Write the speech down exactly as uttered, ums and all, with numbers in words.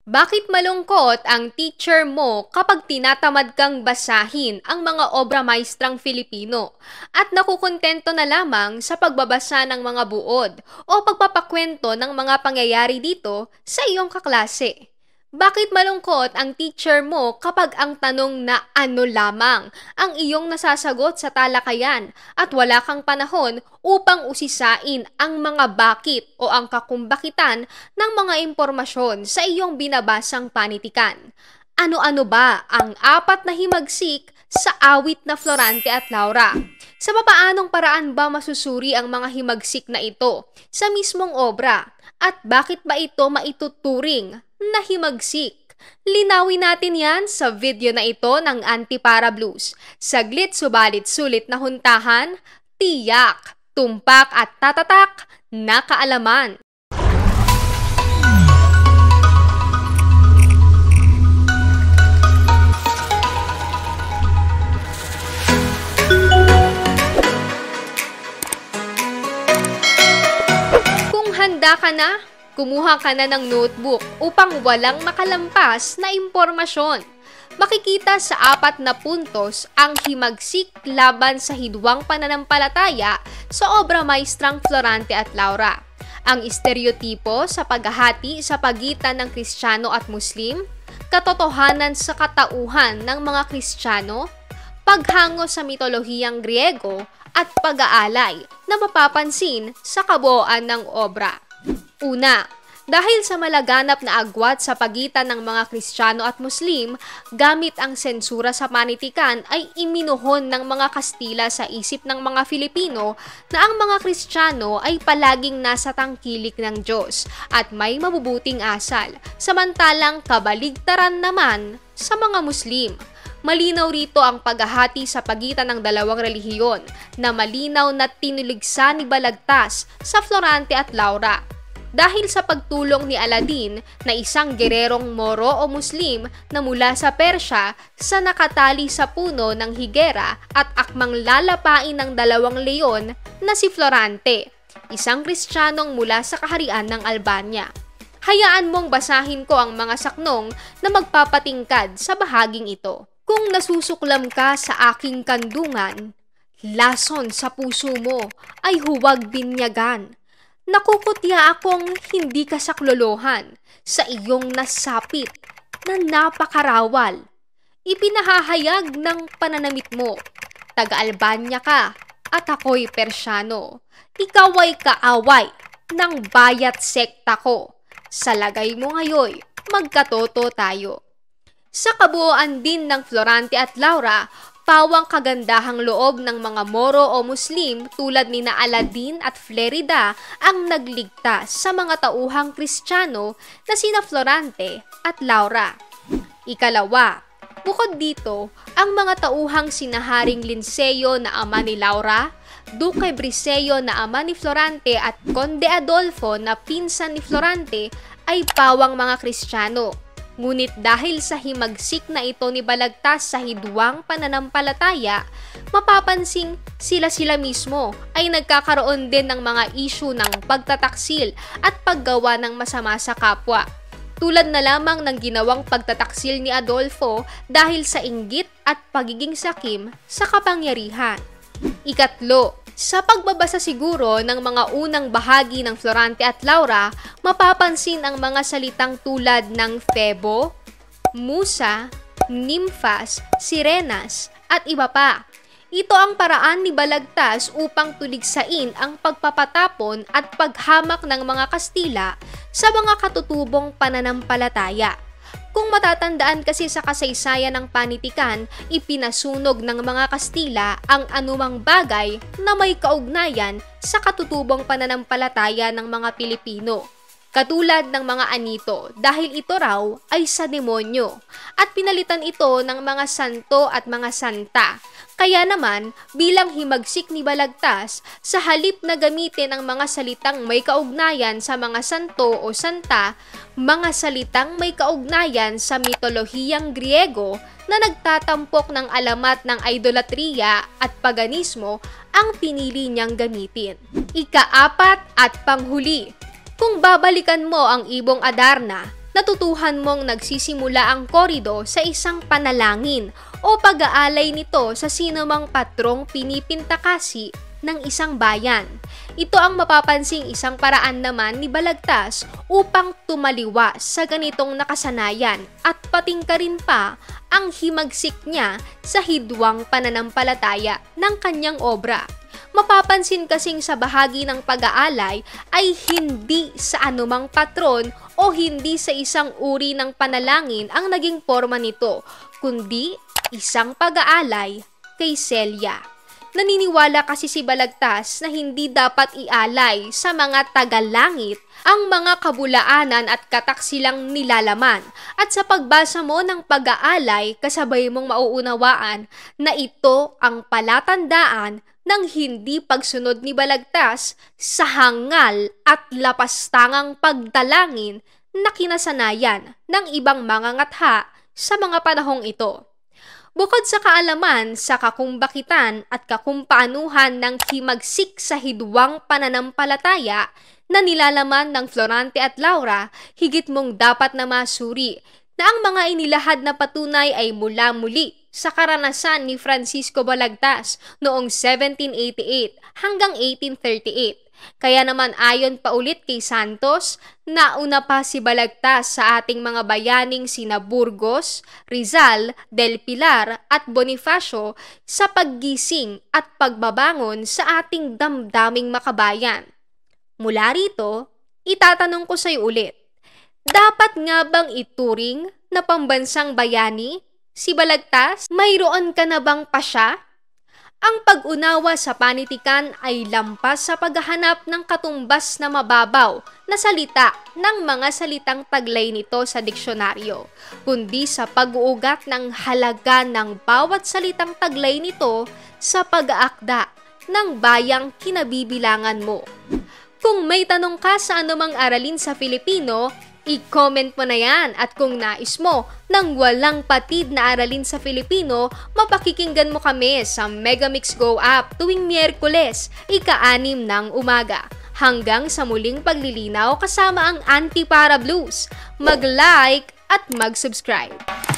Bakit malungkot ang teacher mo kapag tinatamad kang basahin ang mga obra maestrang Filipino at nakukontento na lamang sa pagbabasa ng mga buod o pagpapakwento ng mga pangyayari dito sa iyong kaklase? Bakit malungkot ang teacher mo kapag ang tanong na ano lamang ang iyong nasasagot sa talakayan at wala kang panahon upang usisain ang mga bakit o ang kakumbakitan ng mga impormasyon sa iyong binabasang panitikan? Ano-ano ba ang apat na himagsik sa awit na Florante at Laura? Sa papaanong paraan ba masusuri ang mga himagsik na ito sa mismong obra? At bakit ba ito maituturing na himagsik? Linawin natin yan sa video na ito ng Antipara Blues. Saglit subalit sulit na huntahan, tiyak, tumpak at tatatak na kaalaman. Kung handa ka na, kumuha ka na ng notebook upang walang makalampas na impormasyon. Makikita sa apat na puntos ang himagsik laban sa hidwang pananampalataya sa obra maestrang Florante at Laura. Ang stereotipo sa paghahati sa pagitan ng Kristiyano at Muslim, katotohanan sa katauhan ng mga Kristiyano, paghango sa mitolohiyang Griego at pag-aalay na mapapansin sa kabuuan ng obra. Una, dahil sa malaganap na agwat sa pagitan ng mga Kristiyano at Muslim, gamit ang sensura sa panitikan ay iminuhon ng mga Kastila sa isip ng mga Filipino na ang mga Kristiyano ay palaging nasa tangkilik ng Diyos at may mabubuting asal, samantalang kabaligtaran naman sa mga Muslim. Malinaw rito ang paghahati sa pagitan ng dalawang relihiyon na malinaw na tinuligsa ni Balagtas sa Florante at Laura. Dahil sa pagtulong ni Aladin na isang gererong Moro o Muslim na mula sa Persya sa nakatali sa puno ng higera at akmang lalapain ng dalawang leon na si Florante, isang Kristiyanong mula sa kaharian ng Albania. Hayaan mong basahin ko ang mga saknong na magpapatingkad sa bahaging ito. Kung nasusuklam ka sa aking kandungan, lason sa puso mo ay huwag binyagan. Nakukutya akong hindi ka saklolohan sa iyong nasapit na napakarawal. Ipinahahayag ng pananamit mo, taga-Albanya ka at ako'y Persyano. Ikaw ay kaaway ng bayat sekta ko. Sa lagay mo ngayon, magkatoto tayo. Sa kabuuan din ng Florante at Laura, pawang kagandahang loob ng mga Moro o Muslim tulad ni na Aladin at Flerida ang nagligtas sa mga tauhang Kristiyano na sina Florante at Laura. Ikalawa, bukod dito, ang mga tauhang sinaharing Linceo na ama ni Laura, Duque Briseyo na ama ni Florante at Conde Adolfo na pinsan ni Florante ay pawang mga Kristiyano. Ngunit dahil sa himagsik na ito ni Balagtas sa hidwang pananampalataya, mapapansing sila-sila mismo ay nagkakaroon din ng mga issue ng pagtataksil at paggawa ng masama sa kapwa. Tulad na lamang ng ginawang pagtataksil ni Adolfo dahil sa inggit at pagiging sakim sa kapangyarihan. Ikatlo, sa pagbabasa siguro ng mga unang bahagi ng Florante at Laura, mapapansin ang mga salitang tulad ng Febo, Musa, Nimfas, Sirenas, at iba pa. Ito ang paraan ni Balagtas upang tuligsain ang pagpapatapon at paghamak ng mga Kastila sa mga katutubong pananampalataya. Kung matatandaan kasi sa kasaysayan ng panitikan, ipinasunog ng mga Kastila ang anumang bagay na may kaugnayan sa katutubong pananampalataya ng mga Pilipino. Katulad ng mga anito dahil ito raw ay sa demonyo at pinalitan ito ng mga santo at mga santa. Kaya naman, bilang himagsik ni Balagtas, sa halip na gamitin ang mga salitang may kaugnayan sa mga santo o santa, mga salitang may kaugnayan sa mitolohiyang Griego na nagtatampok ng alamat ng idolatriya at paganismo ang pinili niyang gamitin. Ikaapat at panghuli, kung babalikan mo ang ibong Adarna, natutuhan mong nagsisimula ang korido sa isang panalangin o pag-aalay nito sa sinumang patrong pinipintakasi ng isang bayan. Ito ang mapapansing isang paraan naman ni Balagtas upang tumaliwas sa ganitong nakasanayan at patingka rin pa ang himagsik niya sa hidwang pananampalataya ng kanyang obra. Mapapansin kasing sa bahagi ng pag-aalay ay hindi sa anumang patron o hindi sa isang uri ng panalangin ang naging forma nito, kundi isang pag-aalay kay Celia. Naniniwala kasi si Balagtas na hindi dapat ialay sa mga tagalangit ang mga kabulaanan at kataksilang nilalaman, at sa pagbasa mo ng pag-aalay kasabay mong mauunawaan na ito ang palatandaan ng hindi pagsunod ni Balagtas sa hangal at lapastangang pagdalangin na kinasanayan ng ibang mga ngatha sa mga panahong ito. Bukod sa kaalaman sa kakumbakitan at kakumpaanuhan ng himagsik sa hidwang pananampalataya na nilalaman ng Florante at Laura, higit mong dapat na masuri na ang mga inilahad na patunay ay mula muli sa karanasan ni Francisco Balagtas noong seventeen eighty-eight hanggang eighteen thirty-eight. Kaya naman ayon pa ulit kay Santos, nauna pa si Balagtas sa ating mga bayaning sina Burgos, Rizal, Del Pilar at Bonifacio sa paggising at pagbabangon sa ating damdaming makabayan. Mula rito, itatanong ko sa iyo ulit, dapat nga bang ituring na pambansang bayani si Balagtas? Mayroon ka na bang pasya? Ang pag-unawa sa panitikan ay lampas sa paghahanap ng katumbas na mababaw na salita ng mga salitang taglay nito sa diksyonaryo, kundi sa pag-uugat ng halaga ng bawat salitang taglay nito sa pag-aakda ng bayang kinabibilangan mo. Kung may tanong ka sa anumang aralin sa Filipino, i-comment mo na yan, at kung nais mo ng walang patid na aralin sa Filipino, mapakikinggan mo kami sa Megamix Go app tuwing Miyerkules, ika-anim ng umaga. Hanggang sa muling paglilinaw kasama ang Antipara Blues. Mag-like at mag-subscribe.